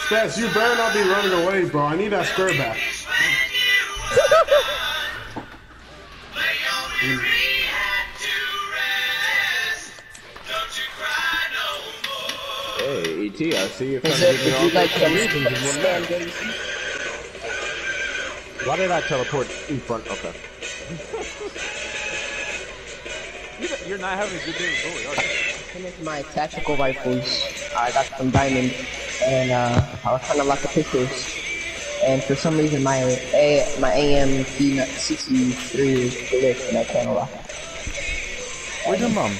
Spaz, you better not be running away, bro. I need that square back. Hey, ET, I see you're Is it, would you like some Why did I teleport in front? Okay. You're not having a good day with Bully, are you? Finished my tactical rifles. I got some diamonds, and I was trying to lock the pistols. And for some reason, my AM 63 is glitched, and I can't lock it. Where's your mom?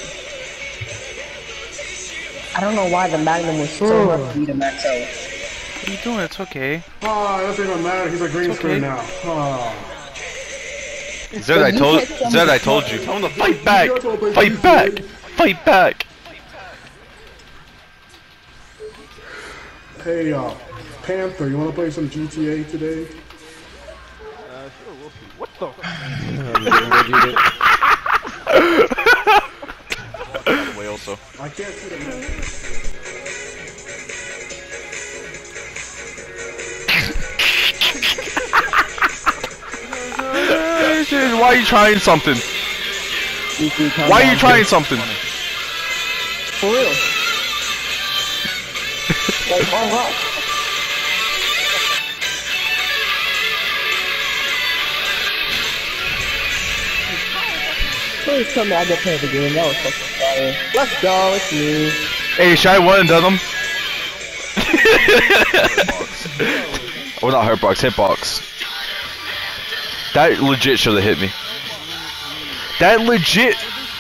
I don't know why the Magnum was so hard for me to max out. What are you doing? It's okay. Oh, it doesn't even matter. He's a green screen now. Oh. Zed, I told you. Tell him to fight back! Fight back! Fight back! Hey, Panther, you wanna play some GTA today? Sure, we'll see. What the? Way also. I can't see the man. Why are you trying something? Why are you trying something? For real. Like, oh wow. Please tell me I get played the game. That was fucking fire. Let's go, it's me. Hey, should I one and done him? Well, not hurtbox, hitbox. That legit should have hit me. That legit.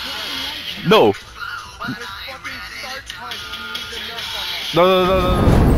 No. No.